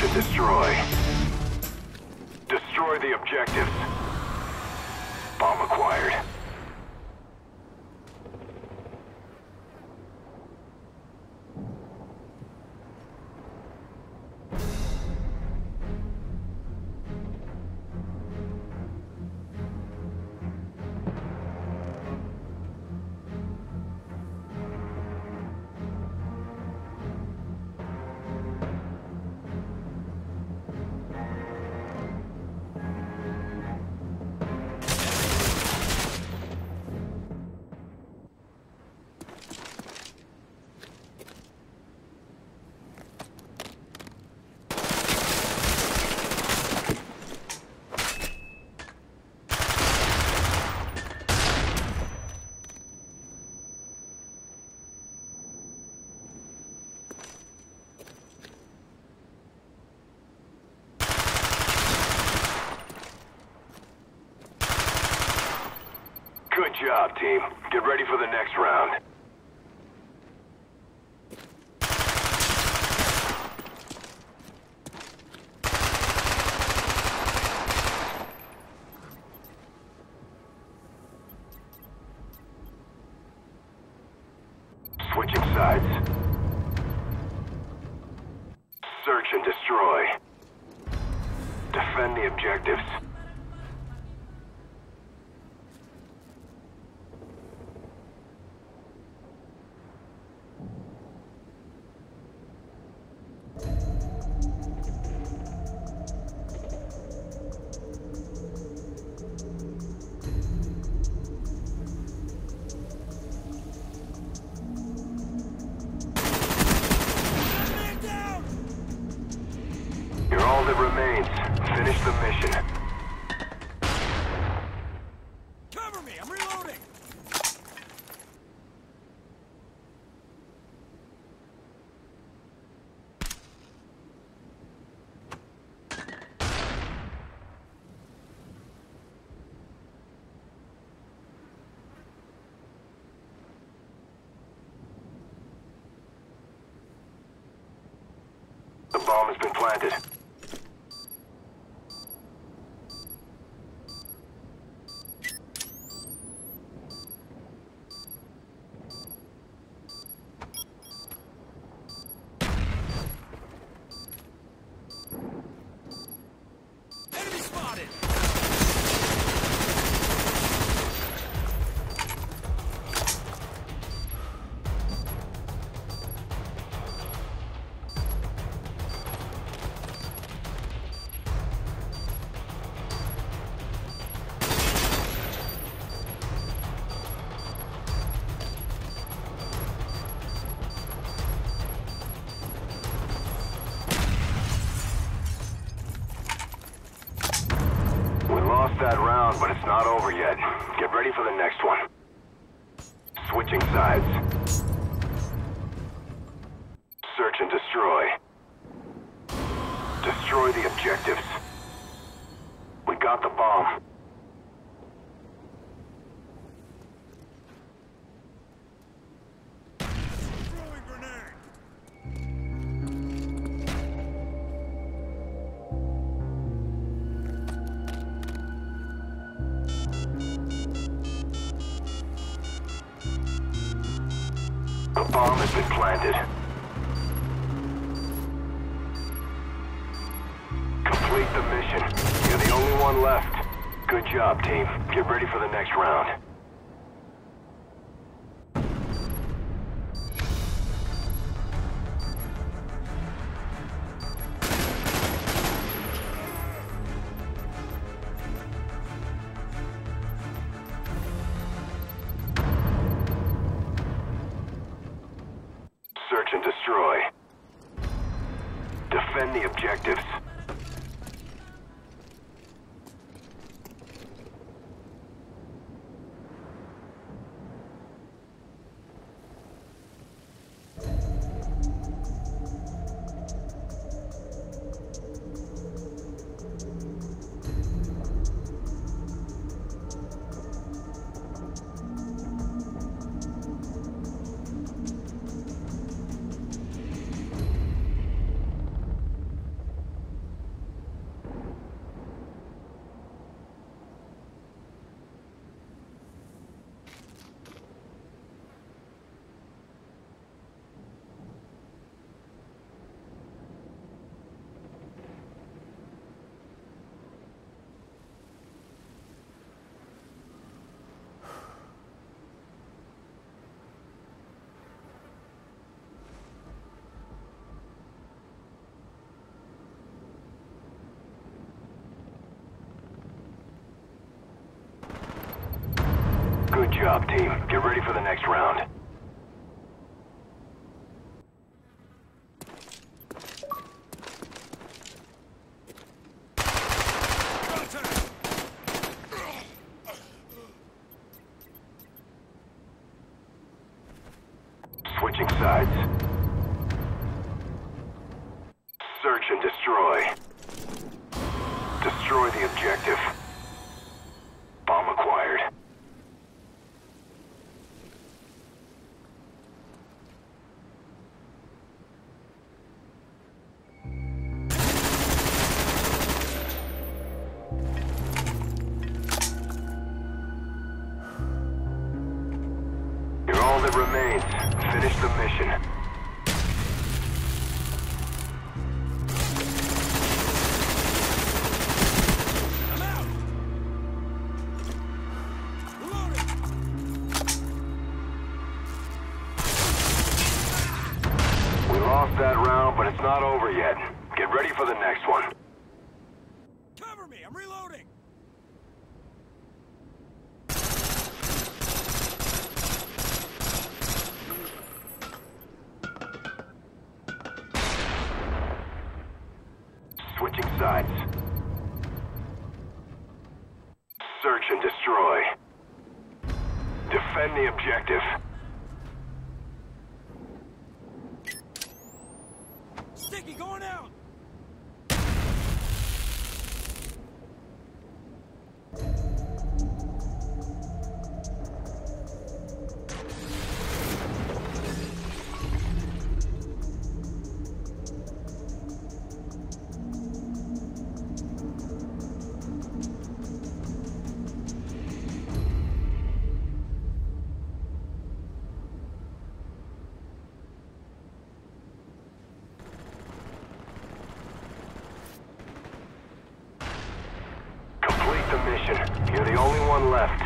and destroy. Destroy the objectives. Bomb acquired. Good job, team. Get ready for the next round. Switching sides. Search and destroy. Defend the objectives. You're all that remains. Finish the mission. Cover me! I'm reloading! The bomb has been planted. Enemy spotted! Lost that round, but it's not over yet. Get ready for the next one. Switching sides. Search and destroy. Destroy the objectives. We got the bomb. Throwing grenade! The bomb has been planted. Complete the mission. You're the only one left. Good job, team. Get ready for the next round. Search and destroy. Defend the objectives. job, team. Get ready for the next round. Contact! Switching sides. Search and destroy. Destroy the objective. Bomb acquired. You're all that remains. Finish the mission. I'm out! Reloading! We lost that round, but it's not over yet. Get ready for the next one. Cover me! I'm reloading! Switching sides. Search and destroy. Defend the objective. Sticky going out! Complete the mission. You're the only one left.